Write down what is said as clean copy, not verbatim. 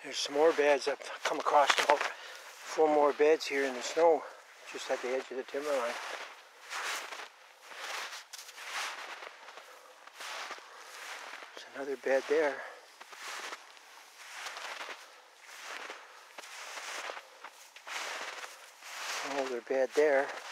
There's some more beds. I've come across about 4 more beds here in the snow, just at the edge of the timber line. There's another bed there. An older bed there.